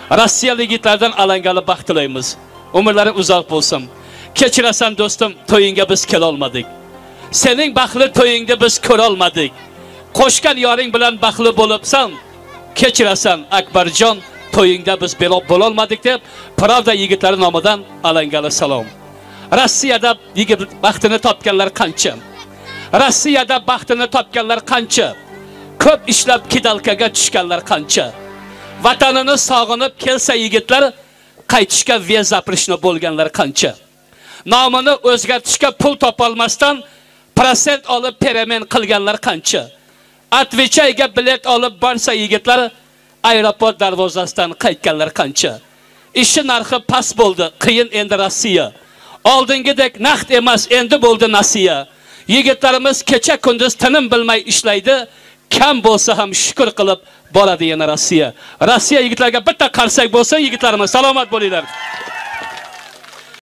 Rossiyalik yigitlardan alangali baxt tilaymiz. Umrlari uzoq bo'lsin. Kechirasan do'stim, to'yingga biz kela olmadik. Sening baxtli to'yingda biz ko'ra olmadik. Qo'shgan yoring bilan baxtli bo'libsan. Kechirasan Akbarjon, to'yingda biz belob bo'la olmadik deb Pravda yigitlari nomidan alangali salom. Rossiyada yigit baxtini topganlar qancha? Rossiyada baxtini topganlar qancha? Ko'p ishlab kidalkaga tushganlar qancha? Vatanini sog'inib kelsa yigitlar qaytishga viza aprishni bo'lganlar qancha? Nomini o'zgartirishga pul topolmasdan prosent olib peramen qilganlar qancha? Atvichayga bilet olib borsa yigitlar aeroport darvozasidan qaytganlar qancha? Ishi narxi past bo'ldi, qiyin endi Rossiya. Oldingidek naqd emas, endi bo'ldi nasiya. Yigitlarimiz kecha kunduz tinim bilmay ishlaydi, kam bo'lsa ham shukr qilib boradi yana Rossiya. Rossiya yigitlarga bitta qarsak bo'lsa, yigitlarimiz salomat bo'linglar.